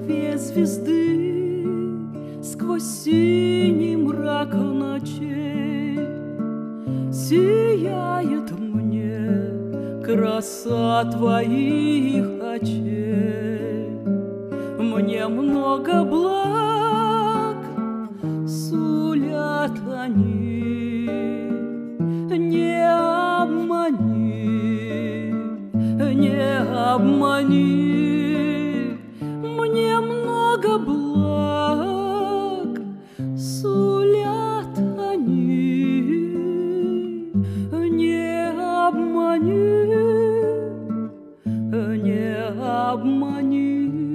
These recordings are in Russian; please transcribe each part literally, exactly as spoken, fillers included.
две звезды сквозь синий мрак ночей сияет мне краса твоих очей. Мне много благ сулят они, не обмани, не обмани. Мне много благ сулят они, не обмани, не обмани.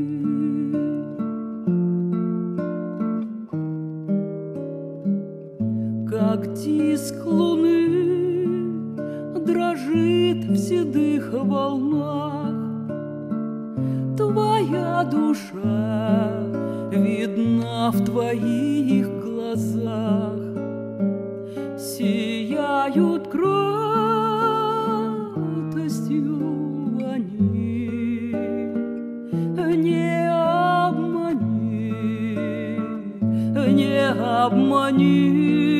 Как диск луны дрожит в седых волнах, твоя душа видна в твоих глазах. Сияют кротостью они, не обмани, не обмани.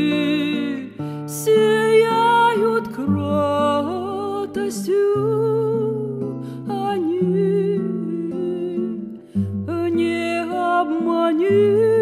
Сияют кротостью они, не обмани.